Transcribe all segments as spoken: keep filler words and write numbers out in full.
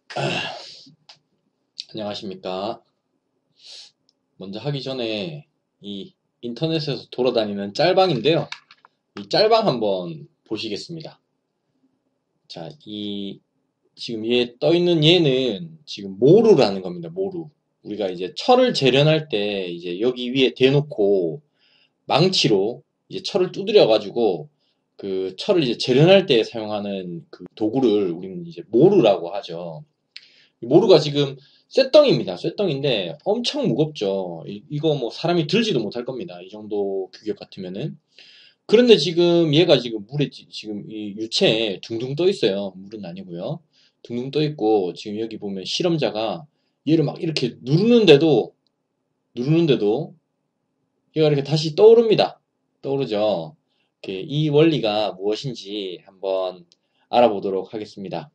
안녕하십니까. 먼저 하기 전에 이 인터넷에서 돌아다니는 짤방인데요. 이 짤방 한번 보시겠습니다. 자, 이 지금 얘 떠 있는 얘는 지금 모루라는 겁니다. 모루. 우리가 이제 철을 재련할 때 이제 여기 위에 대놓고 망치로 이제 철을 두드려 가지고 그 철을 이제 재련할 때 사용하는 그 도구를 우리는 이제 모루라고 하죠. 모루가 지금 쇳덩입니다. 쇳덩인데 엄청 무겁죠. 이, 이거 뭐 사람이 들지도 못할 겁니다. 이 정도 규격 같으면은. 그런데 지금 얘가 지금 물에 지- 지금 이 유체에 둥둥 떠 있어요. 물은 아니고요. 둥둥 떠 있고 지금 여기 보면 실험자가 얘를 막 이렇게 누르는데도 누르는데도 얘가 이렇게 다시 떠오릅니다. 떠오르죠. 이렇게 이 원리가 무엇인지 한번 알아보도록 하겠습니다.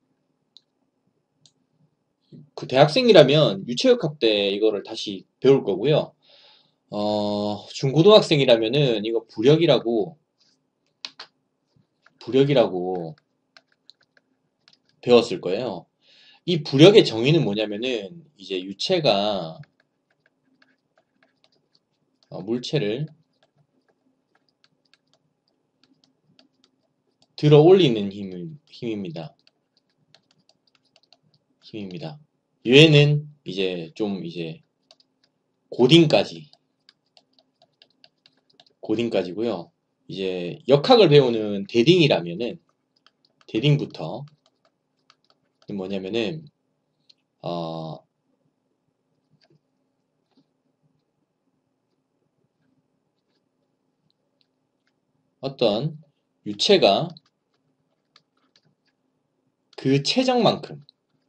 그 대학생이라면 유체역학 때 이거를 다시 배울 거고요. 어, 중고등학생이라면은 이거 부력이라고 부력이라고 배웠을 거예요. 이 부력의 정의는 뭐냐면은 이제 유체가 어, 물체를 들어 올리는 힘을, 힘입니다. 힘입니다. 얘는 이제 좀 이제 고딩까지 고딩까지고요. 이제 역학을 배우는 대딩이라면은 대딩부터 뭐냐면은 어, 어떤 유체가 그 체적만큼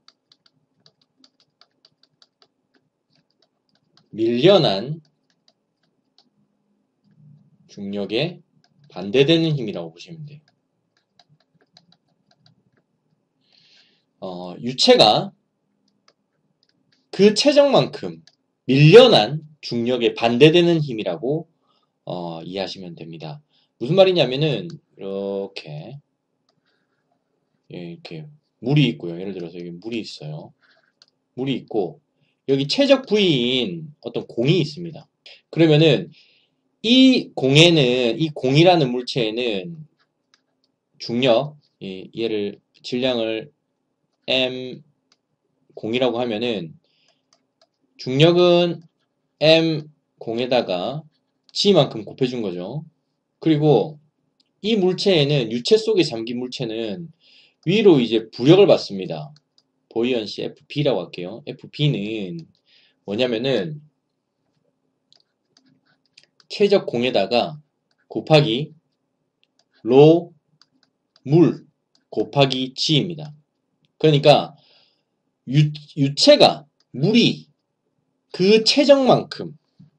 밀려난 중력에 반대되는 힘이라고 보시면 돼요. 어, 유체가 그 체적만큼 밀려난 중력에 반대되는 힘이라고 어, 이해하시면 됩니다. 무슨 말이냐면은 이렇게 예, 이렇게 물이 있고요. 예를 들어서 여기 물이 있어요. 물이 있고 여기 최적 부위인 어떤 공이 있습니다. 그러면은 이 공에는 이 공이라는 물체에는 중력 예, 얘를 질량을 엠 공이라고 하면은 중력은 엠 공에다가 G만큼 곱해준 거죠. 그리고 이 물체에는 유체 속에 잠긴 물체는 위로 이제 부력을 받습니다. 보이언시 에프피라고 할게요. 에프피는 뭐냐면은 최적 공에다가 곱하기 로 물 곱하기 G입니다. 그러니까 유, 유체가 물이 그 체적만큼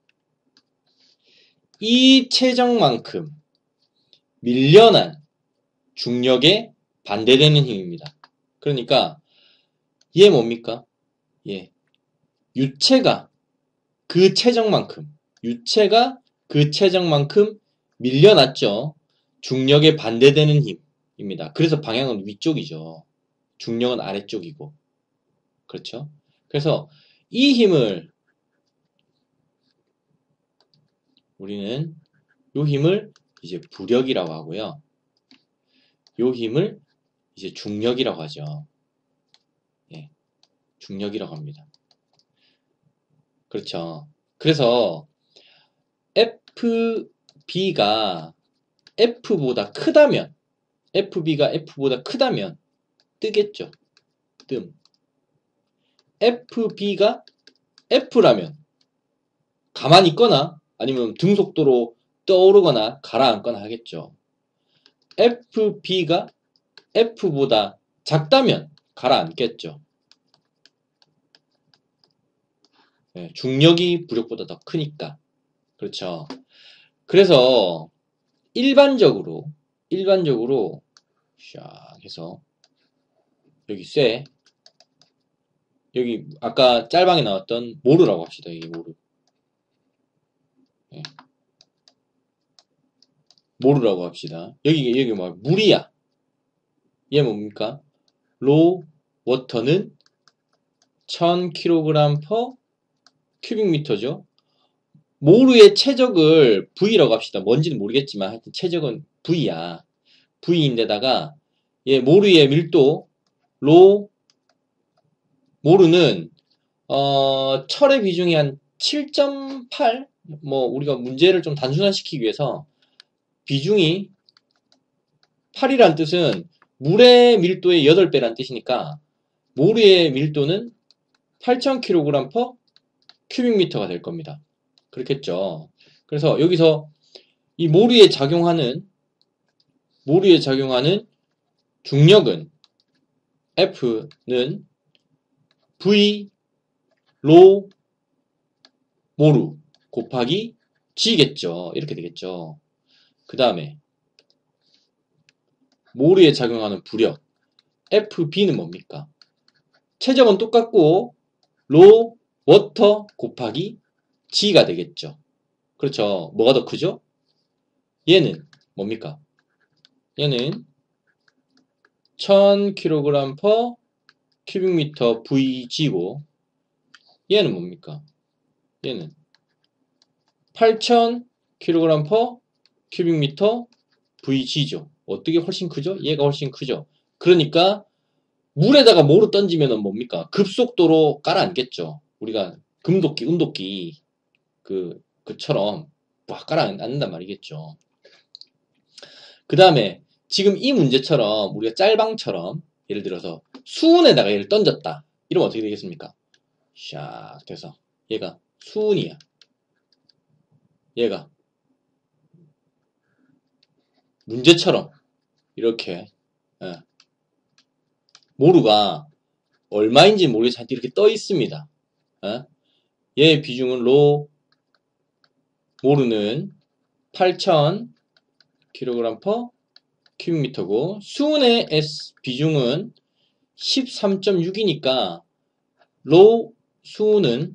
이 체적만큼 밀려난 중력에 반대되는 힘입니다. 그러니까 얘 뭡니까? 예. 유체가 그 체적만큼 유체가 그 체적만큼 밀려났죠. 중력에 반대되는 힘입니다. 그래서 방향은 위쪽이죠. 중력은 아래쪽이고. 그렇죠? 그래서 이 힘을 우리는 요 힘을 이제 부력이라고 하고요. 요 힘을 이제 중력이라고 하죠. 예, 중력이라고 합니다. 그렇죠. 그래서 에프비가 F보다 크다면 에프비가 F보다 크다면 뜨겠죠. 뜸. 에프비가 F라면 가만히 있거나 아니면 등속도로 떠오르거나 가라앉거나 하겠죠. 에프비가 F보다 작다면 가라앉겠죠. 네, 중력이 부력보다 더 크니까. 그렇죠. 그래서 일반적으로 일반적으로 샥 해서 여기 쇠 여기 아까 짤방에 나왔던 모루라고 합시다. 이게 모루. 네. 모루라고 합시다. 여기 여기 막 물이야. 얘 뭡니까? 로 워터는 천 킬로그램 퍼 큐빅미터죠. 모루의 최적을 V라고 합시다. 뭔지는 모르겠지만 하여튼 최적은 V야. V인데다가 예, 모루의 밀도 로 모루는 어, 철의 비중이 한 칠 점 팔? 뭐 우리가 문제를 좀 단순화시키기 위해서 비중이 팔이란 뜻은 물의 밀도의 여덟 배란 뜻이니까 모루의 밀도는 팔천 킬로그램 퍼 큐빅미터가 될 겁니다. 그렇겠죠. 그래서 여기서 이 모루에 작용하는 모루에 작용하는 중력은 F는 V 로 모루 곱하기 G겠죠. 이렇게 되겠죠. 그 다음에 모루에 작용하는 부력 에프비는 뭡니까? 최적은 똑같고 로 워터 곱하기 G가 되겠죠. 그렇죠. 뭐가 더 크죠? 얘는 뭡니까? 얘는 천 킬로그램 퍼 큐빅미터 브이지고 얘는 뭡니까? 얘는 팔천 킬로그램 퍼 큐빅미터 브이지죠. 어떻게 훨씬 크죠? 얘가 훨씬 크죠. 그러니까 물에다가 모루 던지면 뭡니까? 급속도로 깔아앉겠죠. 우리가 금도끼, 운도끼 그 그처럼 막 깔아앉는단 말이겠죠. 그 다음에 지금 이 문제처럼 우리가 짤방처럼 예를 들어서 수은에다가 얘를 던졌다. 이러면 어떻게 되겠습니까? 샥 돼서 얘가 수은이야. 얘가 문제처럼 이렇게 예. 모루가 얼마인지 모르겠지만 이렇게 떠 있습니다. 예? 얘의 비중은 로 모루는 팔천 킬로그램 퍼 큐빅미터고 수은의 S 비중은 십삼 점 육이니까 로 수은은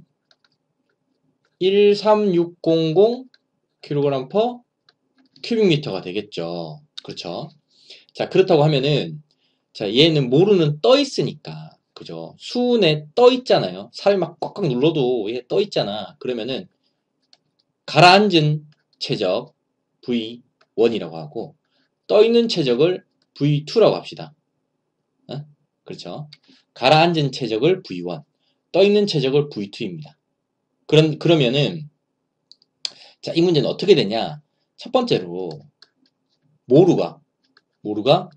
일삼육공공 킬로그램 퍼 큐빅미터가 되겠죠. 그렇죠? 자, 그렇다고 하면은 자, 얘는 모루는 떠 있으니까 그죠? 수은에 떠 있잖아요. 살 막 꽉꽉 눌러도 얘 떠 있잖아. 그러면은 가라앉은 최적 브이 원이라고 하고 떠 있는 최적을 브이 투라고 합시다. 어? 그렇죠? 가라앉은 최적을 브이 원, 떠 있는 최적을 브이 투입니다. 그런 그러면은 자, 이 문제는 어떻게 되냐? 첫 번째로 모루가 모루가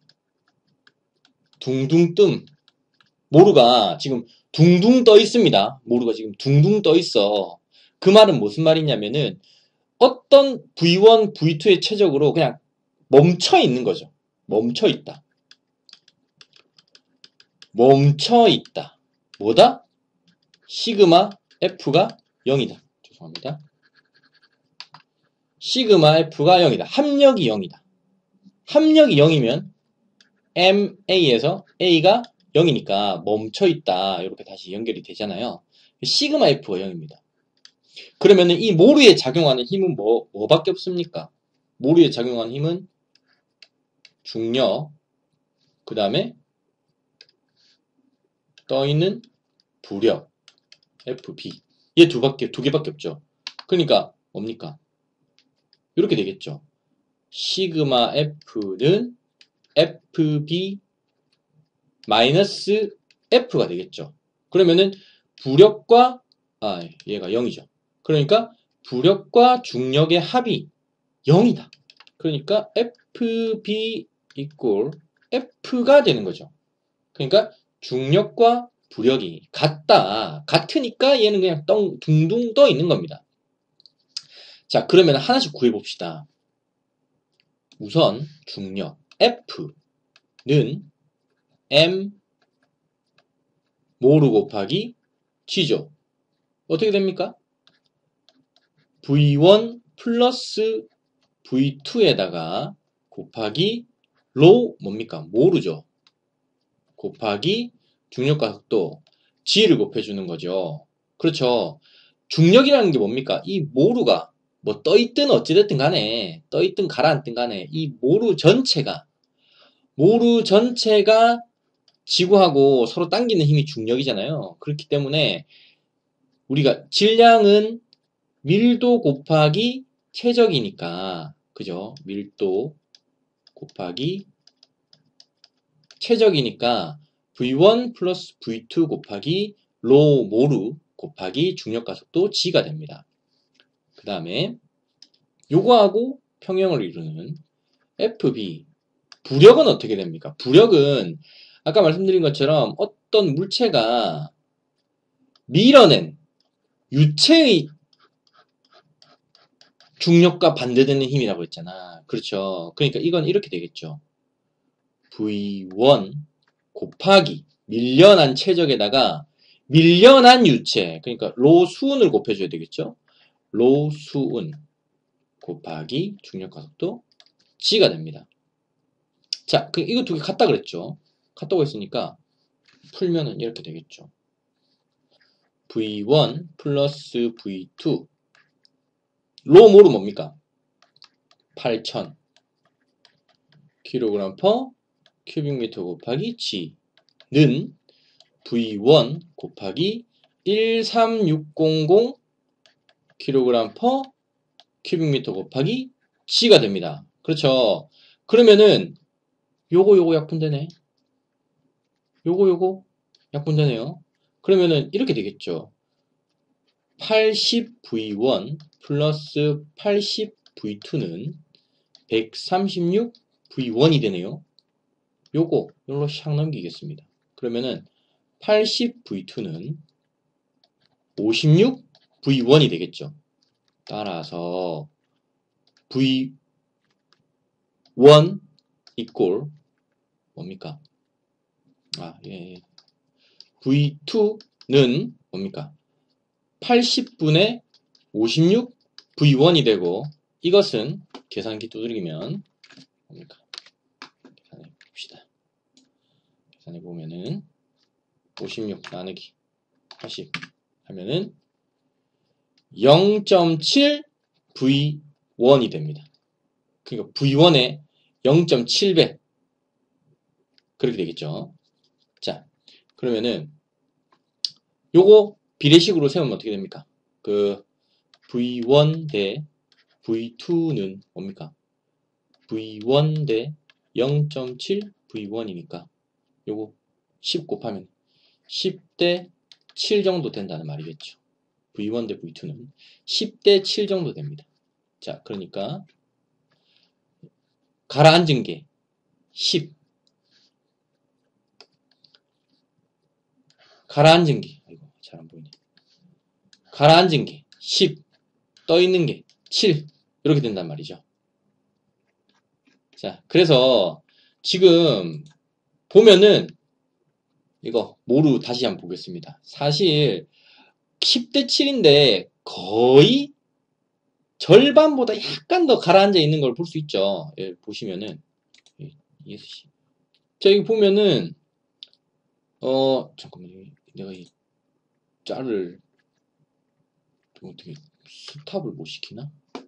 둥둥 뜸 모루가 지금 둥둥 떠 있습니다. 모루가 지금 둥둥 떠 있어. 그 말은 무슨 말이냐면은 어떤 브이 원, 브이 투의 최적으로 그냥 멈춰 있는 거죠. 멈춰 있다. 멈춰 있다. 뭐다? 시그마 F가 영이다. 죄송합니다. 시그마 F가 영이다. 합력이 영이다. 합력이 영이면 엠에이에서 A가 영이니까 멈춰 있다. 이렇게 다시 연결이 되잖아요. 시그마 F가 영입니다. 그러면은 이 모루에 작용하는 힘은 뭐, 뭐밖에 없습니까? 모루에 작용하는 힘은 중력, 그 다음에 떠있는 부력, 에프비. 얘 두 밖에, 두 개밖에 없죠. 그러니까 뭡니까? 이렇게 되겠죠. 시그마 F는 에프비 마이너스 F가 되겠죠. 그러면은 부력과, 아, 얘가 영이죠. 그러니까 부력과 중력의 합이 영이다. 그러니까 에프비 equal F가 되는 거죠. 그러니까 중력과 부력이 같다. 같으니까 얘는 그냥 덩, 둥둥 떠 있는 겁니다. 자, 그러면 하나씩 구해봅시다. 우선 중력 F는 M 모루 곱하기 G죠. 어떻게 됩니까? 브이 원 플러스 브이 투에다가 곱하기 로 뭡니까? 모루죠. 곱하기 중력과 속도 G를 곱해주는 거죠. 그렇죠. 중력이라는 게 뭡니까? 이 모루가 뭐 떠있든 어찌됐든 간에 떠있든 가라앉든 간에 이 모루 전체가 모루 전체가 지구하고 서로 당기는 힘이 중력이잖아요. 그렇기 때문에 우리가 질량은 밀도 곱하기 최적이니까, 그죠? 밀도 곱하기 최적이니까 브이 원 플러스 브이 투 곱하기 로 모르 곱하기 중력 가속도 G가 됩니다. 그 다음에 요거하고 평형을 이루는 에프 비, 부력은 어떻게 됩니까? 부력은 아까 말씀드린 것처럼 어떤 물체가 밀어낸 유체의 중력과 반대되는 힘이라고 했잖아. 그렇죠. 그러니까 이건 이렇게 되겠죠. 브이 원 곱하기 밀려난 최적에다가 밀려난 유체, 그러니까 로 수은을 곱해줘야 되겠죠. 로 수은 곱하기 중력 가속도 G가 됩니다. 자, 그 이거 두 개 같다 그랬죠. 같다고 했으니까 풀면은 이렇게 되겠죠. 브이 원 플러스 브이 투 로 모르 뭡니까? 팔천 킬로그램 퍼 큐빅미터 곱하기 G는 브이 원 곱하기 일삼육공공 킬로그램 퍼 큐빅미터 곱하기 G가 됩니다. 그렇죠. 그러면은 요거 요거 약분되네. 요거 요거 약분되네요. 그러면은 이렇게 되겠죠. 팔십 브이 원 플러스 팔십 브이 투는 백삼십육 브이 원이 되네요. 요거 요걸로 샥 넘기겠습니다. 그러면은 팔십 브이 투는 오십육 브이 원이 되겠죠. 따라서 브이 원 이꼴 뭡니까? 아, 예. 브이 투는 뭡니까? 팔십 분의 오십육 브이 원이 되고, 이것은 계산기 두드리면 뭡니까? 계산해 봅시다. 계산해 보면은 오십육 나누기 팔십 하면은 영 점 칠 브이 원이 됩니다. 그러니까 브이 원의 영 점 칠 배 그렇게 되겠죠. 자, 그러면은 요거 비례식으로 세우면 어떻게 됩니까? 그 브이 원 대 브이 투는 뭡니까? 브이 원 대 영 점 칠 브이 원이니까 요거 십 곱하면 십 대 칠 정도 된다는 말이겠죠. 브이 원 대 브이 투는 십 대 칠 정도 됩니다. 자, 그러니까 가라앉은 게 십, 가라앉은 게, 아이고 잘 안 보이네. 가라앉은 게 십, 떠 있는 게 칠, 이렇게 된단 말이죠. 자, 그래서 지금 보면은 이거 모루 다시 한번 보겠습니다. 사실 십 대 칠인데 거의 절반보다 약간 더 가라앉아 있는 걸 볼 수 있죠. 예, 보시면은 자, 여기 보면은 어 잠깐만요. 내가 이 짤을 어떻게 스탑을 못 시키나?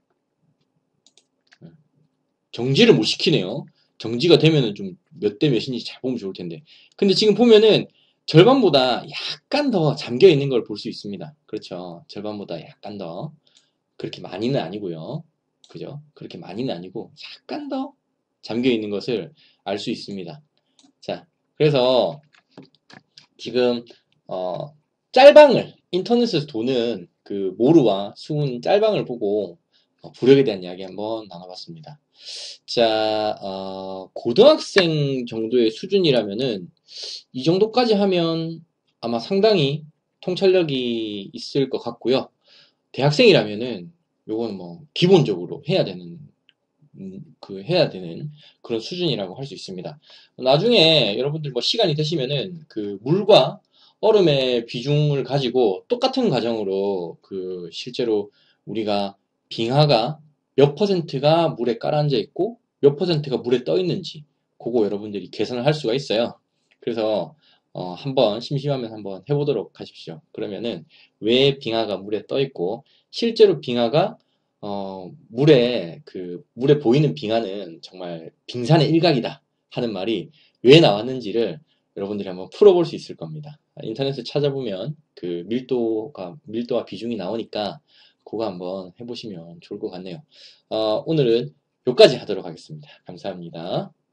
정지를 못 시키네요. 정지가 되면은 좀 몇 대 몇인지 잘 보면 좋을 텐데. 근데 지금 보면은 절반보다 약간 더 잠겨 있는 걸 볼 수 있습니다. 그렇죠. 절반보다 약간 더. 그렇게 많이는 아니고요. 그죠? 그렇게 많이는 아니고 약간 더 잠겨 있는 것을 알 수 있습니다. 자, 그래서 지금 어, 짤방을 인터넷에서 도는 그 모루와 수은 짤방을 보고 어, 부력에 대한 이야기 한번 나눠봤습니다. 자, 어, 고등학생 정도의 수준이라면은 이 정도까지 하면 아마 상당히 통찰력이 있을 것 같고요. 대학생이라면은 요거는 뭐 기본적으로 해야 되는 음, 그 해야 되는 그런 수준이라고 할 수 있습니다. 나중에 여러분들 뭐 시간이 되시면은 그 물과 얼음의 비중을 가지고 똑같은 과정으로 그 실제로 우리가 빙하가 몇 퍼센트가 물에 깔아앉아 있고 몇 퍼센트가 물에 떠 있는지 그거 여러분들이 계산을 할 수가 있어요. 그래서 어, 한번 심심하면 한번 해보도록 하십시오. 그러면은 왜 빙하가 물에 떠 있고 실제로 빙하가 어, 물에 그 물에 보이는 빙하는 정말 빙산의 일각이다 하는 말이 왜 나왔는지를 여러분들이 한번 풀어볼 수 있을 겁니다. 인터넷에 찾아보면 그 밀도가, 밀도와 비중이 나오니까 그거 한번 해보시면 좋을 것 같네요. 어, 오늘은 여기까지 하도록 하겠습니다. 감사합니다.